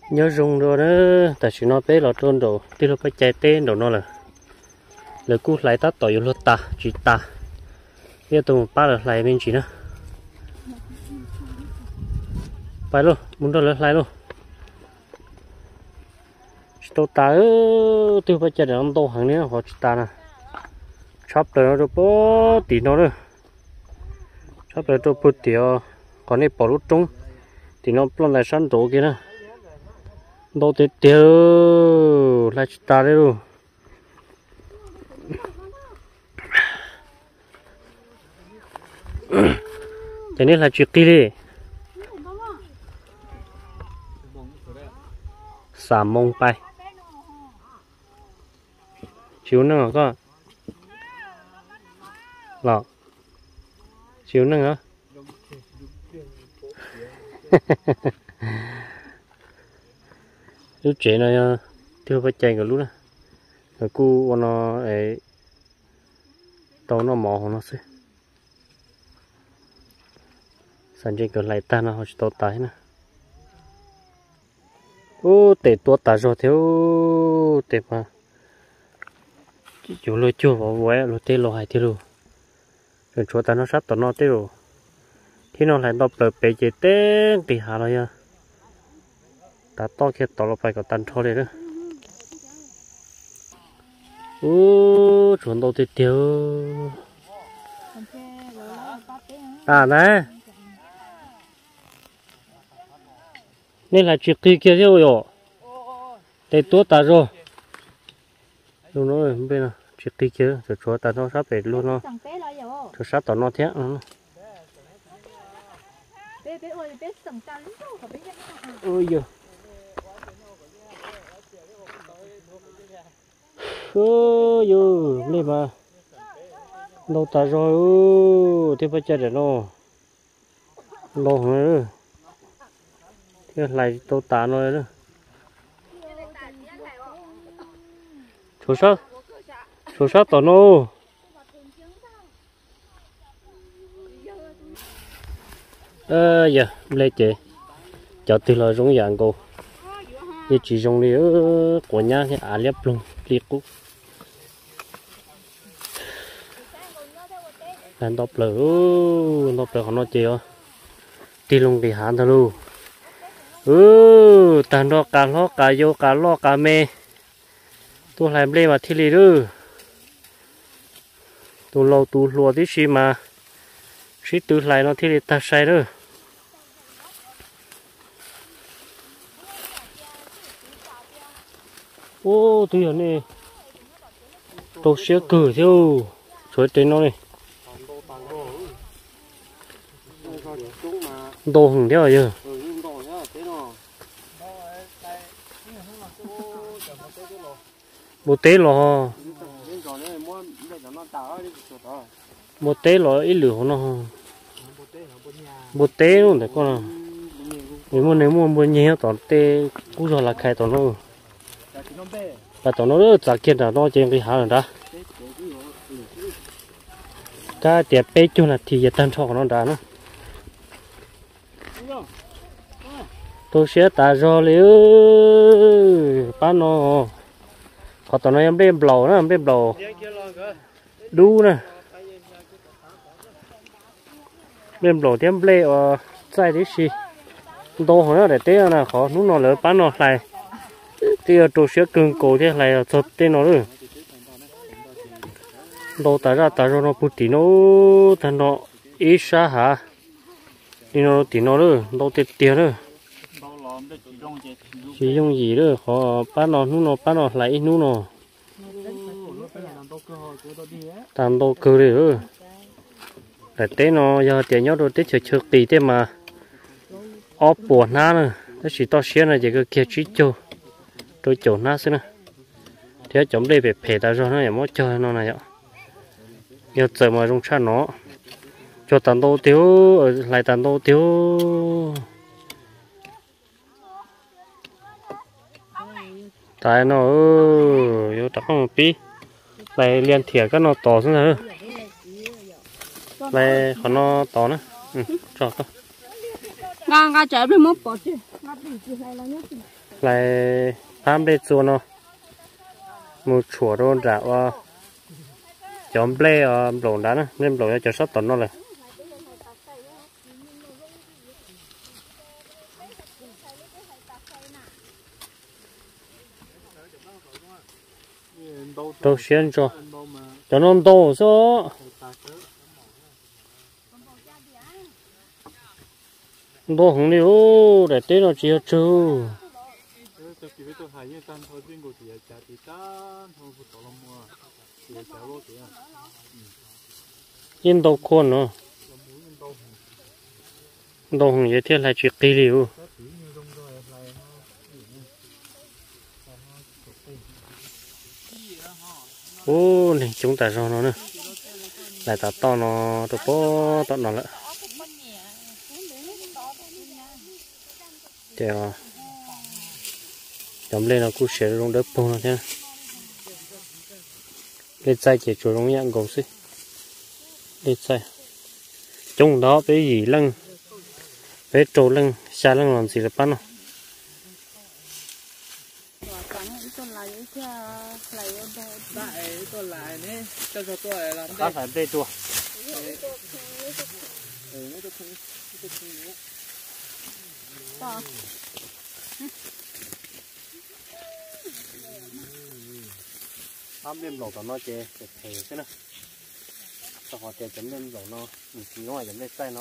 nhớ rung rồi đó tại chỉ nó bé là trôn đồ tí nó phải chạy tên đồ nó là cú lại tắt tỏi luôn ta chỉ ta bây giờ ba là lại bên chỉ nữa phải luôn muốn đồ là lại luôn tôi ta tôi phải chạy để ông tô hàng nữa họ chỉ ta nè sắp tới nó được bó tí nó nữa sắp tới tôi bớt tiêu còn này bỏ lúc trống thì nó plon lại sẵn chỗ kia nè đâu thế tiêu lại ta đấy luôn thế nên là chuyện kia đi xả mông bay chiếu nữa có lọ chiếu nữa hả lúc trẻ này tiêu phải chạy cả lúc này rồi cu nó ấy tàu nó mò nó xí sản trên cái lại ta nó họ tàu tái nè ô tệ tua ta rồi thiếu tệ mà chủ lôi chua vào quẹ lôi tê lôi hai tê luôn rồi chúa ta nó sát tao nó tê rồi khi nó lại đọc lời bể chế tên thì hà rồi ta to kia tao nó phải có tan thôi đấy đó ô chuẩn đâu tê tiêu à đấy nên là chuyện kia rồi để tua ta rồi rồi nó bên nào chuyện kia rồi chúa ta nó sắp về luôn nó rồi sắp tao nó thế nó ôi giời ôi giời lên mà đâu ta rồi thế phải chơi để nó lâu nữa thế lại đâu ta rồi đó số sát tao nó giờ lấy chế cho từ lời giống dạng cô như chỉ dùng đi của nhà thì à liếp luôn liệt cũ làm đọc lỡ họ nói chịu đi luôn thì hạn thôi luôn tàn đó cả lo cả vô cả lo cả mê tôi làm lên mà thi lì nữa tôi lâu tôi lùa tí xí mà xí từ lại nó thi lì ta sai nữa ô tôi ở này tôi sẽ cử theo chuối tên nó này đồ hùng theo rồi một té lò một té lò ít lửa nó một té luôn để con nếu muốn nhiều tỏi té cú rồi là khai tỏi nó và tỏi nó rất là kiên là nó trên cái há rồi đó cái tiệp bé cho là thì giờ tan cho nó đã nó tôi sẽ ta rồi liu bán nó họ tao nói em đem bầu nó đem bầu đu nè đem bầu đem ble ở sai đấy gì đồ họ nó để té là khó lúc nó lỡ bán nó lại thì tôi sẽ cưng cổ thế này chốt tên nó rồi đồ ta ra nó bút tí nó thằng nó ít xa hả đi nó tí nó rồi đồ tiền tiền rồi chỉ dùng gì nữa họ bán nó bán nó lại nú nó tàn đồ cơ đấy rồi để té nó giờ tiền nhớ đồ té chờ tỷ thế mà ốp buồn na nữa nó chỉ to xíu này chỉ có kia chỉ cho tôi chỗ na xí nữa thế chấm đây về phê ta rồi nó也mất chơi nó này ạ giờ giờ mà dùng chăn nó cho tàn đồ thiếu lại tàn đồ thiếu tại nó yếu tố một tí lại liền thìa cái nó to xuống rồi lại còn nó to nữa cho con ngang ngang chạy đi mất bỏ chứ ngang đi chỉ này là nhớ lại tham bê chua nó một chùa rồi đã qua chọn ble lộn đá nó nên lộn cho sót tận nó này đâu xuyên cho nó đâu số đâu không đi ô để tết nó chia trừ yên đâu con nữa đâu không vậy thì lại chuyện kỳ liệu ô này chúng ta cho nó nữa lại ta to nó tụi bố to nó lại theo chấm lên nó cũng sẽ rung đớp bông nó thế lên tay chỉ chủ rung nhang gấu xí lên tay trong đó bé gì lưng bé trâu lưng xa lưng làm gì được bắt nó có phải bê chua ám lên lẩu nó chè thề thế nào cho họ chè chấm lên lẩu nó mình chỉ nói chấm lên tay nó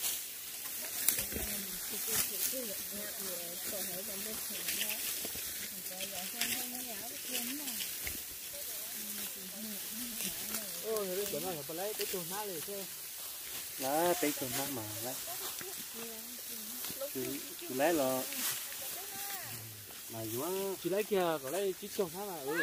lá tí chừng nó mà lấy là mà quá chỉ lấy kia còn lấy chỉ trồng thá là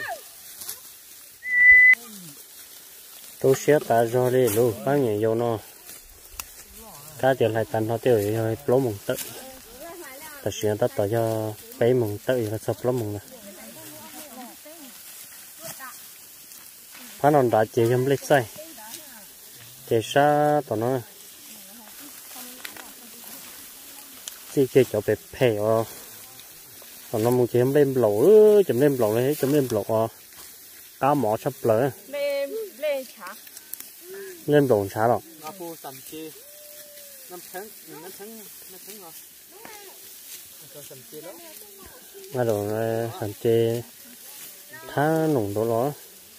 tôi sẽ ta cho đi luôn bao nhiêu dầu nó cá tiền lại tàn nó tiêu rồi lỗ mùng tự ta sẽ ta tỏ cho bé mùng tự là sập lỗ mùng này phá non đã chế trong lịch say chế sa tỏ nó chỉ chế cho bé phê còn nó muốn chấm lên lẩu đấy chấm lên lẩu cá mỏ sắp lỡ lên lẩu chả rồi ngay rồi sắm chê thá nồng độ đó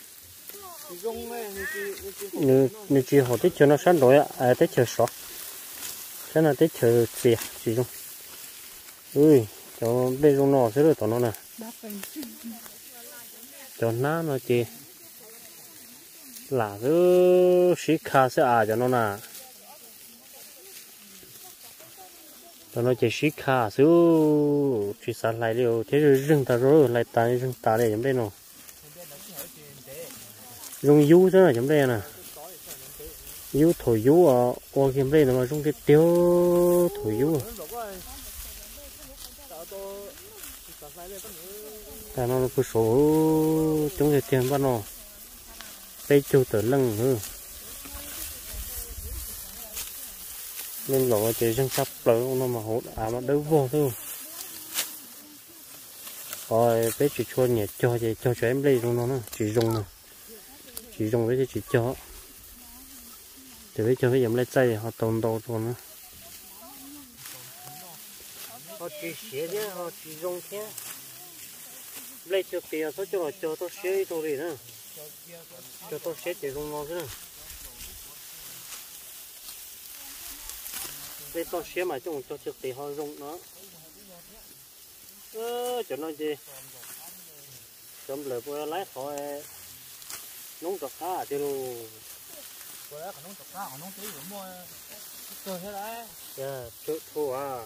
như chỉ họ tích cho nó sát rồi à tích chờ sọ cái là tích chờ xìa chỉ dùng ui cho bên trong nó sẽ được tao nó nè cho nó chỉ là cứ xí kha sẽ cho nó nè cho nó chỉ xí kha xíu chỉ sát lại điều thế rồi rừng ta rồi lại tay rừng ta để chấm đây nó dùng dú thế này chấm đây nè dú thổi dú ở chấm đây mà dùng cái tiêu thổi dú ta nó cứ số chúng cái tiền bắt nó bây châu tử lăng hư nên lộ chỉ răng sắp lỡ nó mà hốt mà đâu vô thôi rồi bé chỉ cho nhẹ cho em đây luôn nó chỉ dùng với chỉ cho thì bây giờ cái dòng lấy chay họ tồn đồ rồi nữa họ chỉ xé chứ họ chỉ dùng thế lấy cho tiền số cho tôi xé tôi đi nữa cho tôi xé chỉ dùng ngon thế nào lấy tôi xé mà chúng cho tiền họ dùng nó cho nó gì chấm lời bữa lái khỏi nông trọt cá thì luôn bữa lái nông trọt cá họ nông tí cũng mua chơi thế đấy dạ chơi thua à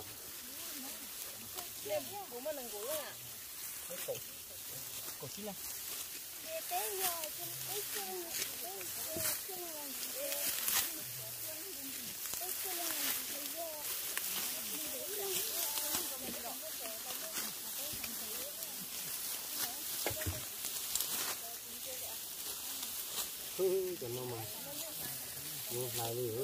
cổ xí lên cho nó mà lại đi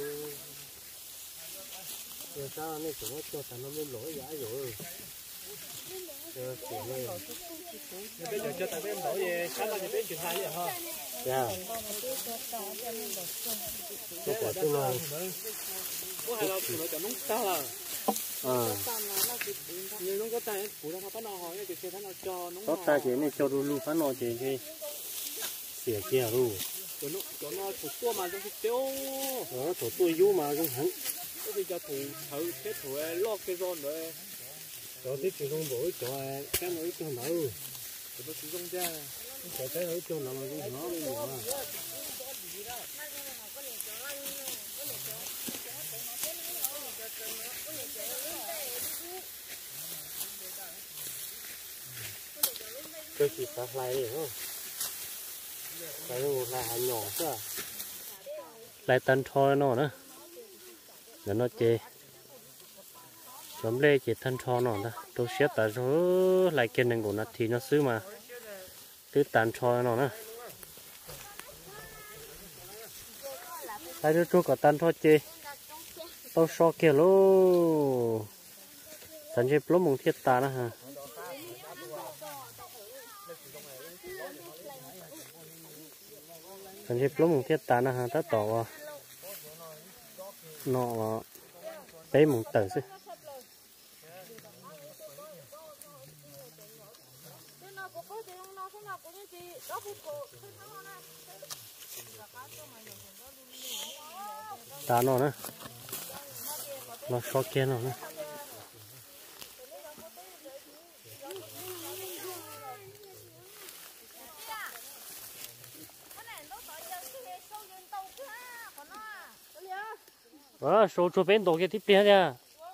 rồi sao nên chúng nó cho nó lên lỗi giả rồi bây giờ cho tại bên đổ về sáng là bên chuyển hai vậy ha. dạ cái quả tương lai có hai là nó chọn nóng ta là nhiều nóng có tay phụ đang bắt nó hỏi cái xe nó cho nóng có ta chỉ này cho đủ phát nó chỉ cái xỉa kia luôn cho nó thủ tua mà trong cái tiêu thủ tôi du mà cũng hẳn cái gì cho thủ thử cái thủ lo cái rôn rồi cho tiếp tục không bổi cho cái nữa cho nó tôi sử dụng ra cho cái nữa cho nó cũng nó bây giờ tôi chỉ phát lại đi không cái một là hàng nhỏ cơ lại tân thôi nó nữa để nó chê chấm lê chỉ thân cho nó đó tôi xếp tại số lại kia này của nó thì nó xứ mà cứ tàn cho nó nữa hai đứa chú có tan thôi chê tao so kia lô thành chế plum mùng thiết ta nữa hả thành chế plum mùng thiết ta nữa hả ta tỏ nó bé mùng tử chứ ta nó nữa nó so kia nó nữa số chỗ bên tổ kia tiếp theo nha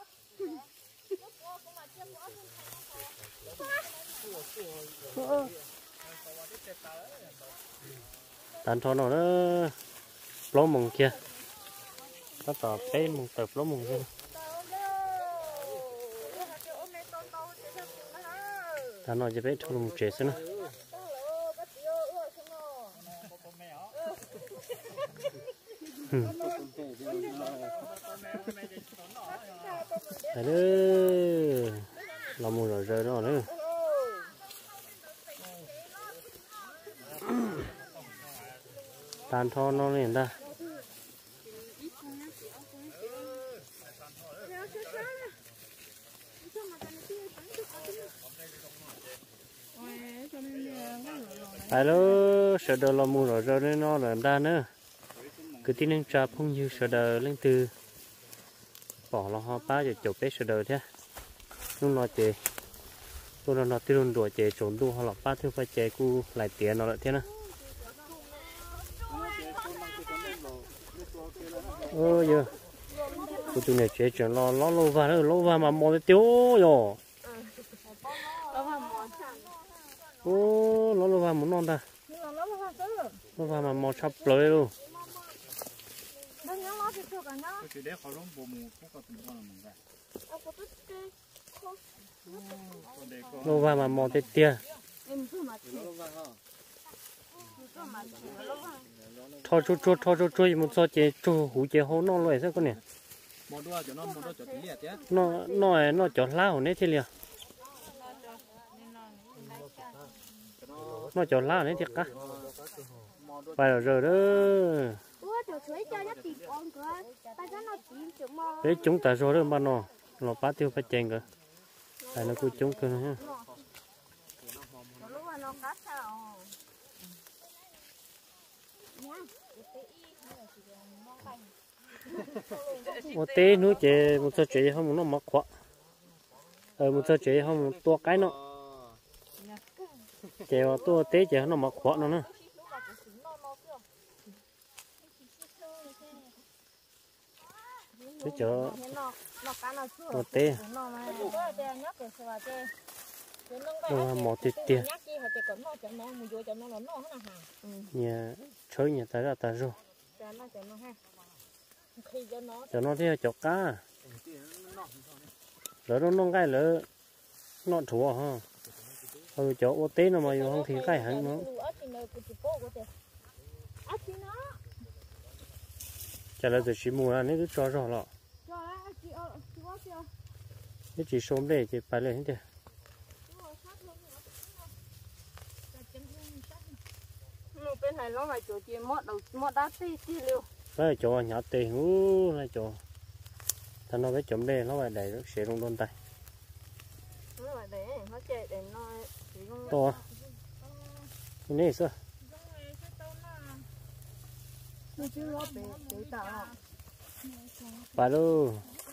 tan cho nó nữa lỗ mùng kia nó tỏ cái mùng tập lỗ mùng kia ta nói cho bé cho mùng trẻ xem nữa đấy nữa là mùng rồi rơi nó nữa tan cho nó lên ta alo sợ đồ là mù rồi nên nó làm ra nữa cứ tin nên trà không như sợ đồ lên từ bỏ nó hoa ba rồi chụp bé sợ đồ thế lúc nó chè tôi nó tiêu đùa chè trốn đùa họ lọt ba thứ phải chè cu lại tiền nó lại thế nữa giờ cô tụi này chè chuyện lo lâu vào mà mò tiêu rồi ô nó lâu vào muốn non ta lâu vào mà mò sắp lưỡi luôn lâu vào mà mò tê tia thôi chú một số chế chú hủ chế hố non rồi sao con nè nó chọn lao nè thế liền nó chọn lao nè thiệt cả phải rồi đó để chúng ta rồi đó mà nó bắt tiêu phải chèn cơ tại nó cứ chúng cơ ha một té nữa chị một số chị không nó mặc khóa một số chị không tua cái nó chị tua té chị nó mặc khóa nó nữa cái chỗ một té nó một tí tiền nhà chơi nhà ta ra ta rồi cho nó thế chọc cá lỡ nó cái lỡ nó thua ha chỗ ô tế nó mà dùng không thì cái hẳn nó chả là chỉ mua ra nếu cứ cho rồi lọ nếu chỉ xôm để chỉ phải lên thế bên này nó phải chỗ gì mót đá xí liu lấy chỗ nhỏ tiền lấy chỗ thằng nó cái chấm đây nó phải để nó sẽ luôn luôn tay nó phải để nó chạy để nó to cái này sao nó chứ nó bị tạo bà đâu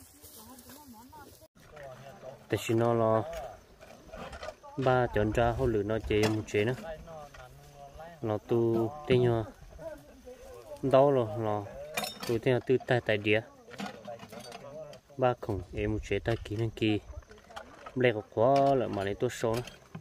để xin nó là ba chọn ra hồi lửa nó chế một chế nữa nó tu tên nhau đó rồi nó tu tên tu tay tay đĩa ba không em một chế tay kỹ năng kỹ lẹ quá lại mà lấy tôi số nữa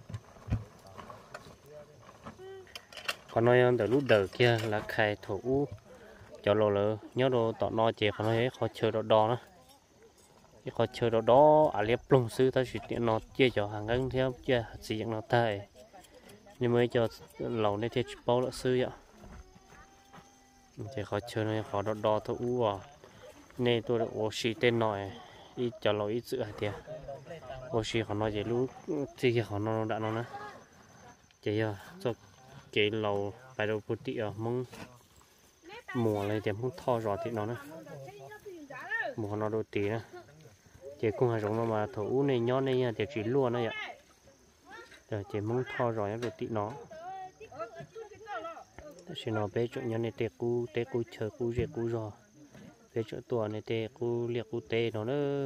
còn nói từ lúc đầu kia là khai thủ cho lò lỡ nhớ đồ tọt no chế còn nói khó chơi đồ đo nữa cái khó chơi đồ đó à liệp lông sư ta chỉ tiện nó chia cho hàng ngân theo chia sử dụng nó tay nhưng mới cho lẩu này thì bao lỡ sư vậy thì khó chơi này khó đồ đo thôi à nên tôi đã oxy tên nói ít cho lẩu ít sự hạt tiền oxy họ nói gì lúc thì họ nói đã nói nữa chỉ cho cái lẩu phải đầu bút tị mong mùa này thì không thò rõ thì nó nữa mùa nó đôi tí nữa chỉ cũng hay giống nó mà thủ này nhón này thì chỉ luôn đấy ạ rồi chỉ muốn thò rõ nó đôi tí nó chỉ nó bé chỗ nhón này tê cu chờ cu dễ cu giò bé chỗ tua này tê cu liệt cu tê nó nữa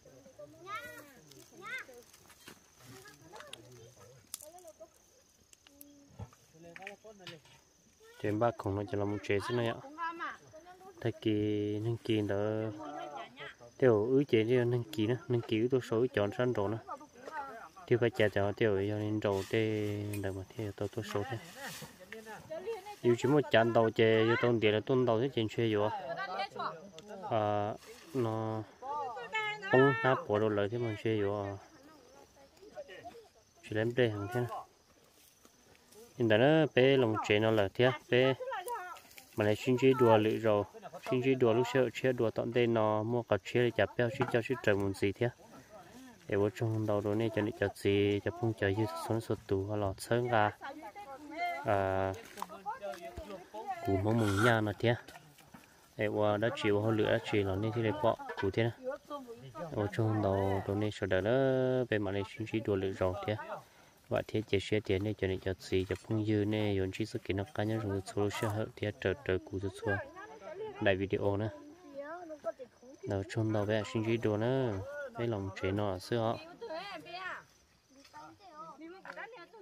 trên ba không nó chỉ là một chế thế này ạ thay kỳ nâng kỳ đó tiểu ứ chế cho nâng kỳ nữa nâng kỳ tôi số chọn sẵn rồi nữa tiêu cái chả cho tiểu cho nên rồi tê đợi mà theo tôi số thế yêu chỉ một chán đầu chế cho tôn tiền là tôn đầu thế trên chơi rồi nó không nắp bỏ đồ lợi thế mà chơi rồi chỉ làm đây hàng thế hiện tại nó bé lòng chế nó là thế bé mà lại xin chỉ đùa lự rồi xin chỉ đùa lúc sau chia đùa tận đây nó mua cà chia để chặt béo xin cho xin trời muốn gì thế để bố trong đầu đồ này cho nên chặt gì chặt phong trời như sống sụt tù hoặc là sơn ra củ mông mùng nha nó thế để bố đã chịu hơn lửa đã chịu nó nên thì để bỏ củ thế này bố trong đầu đồ này sau đó nó về mà lại xin chỉ đùa lự rồi thế và thế chỉ xe tiền này cho nên cho gì cho phong dư này yon chỉ sự kiện nó cá nhân rồi số xe hở thì trời cú rất xua đại video nữa đầu chôn đầu bé xin chỉ đồ nữa cái lòng chế nó xưa họ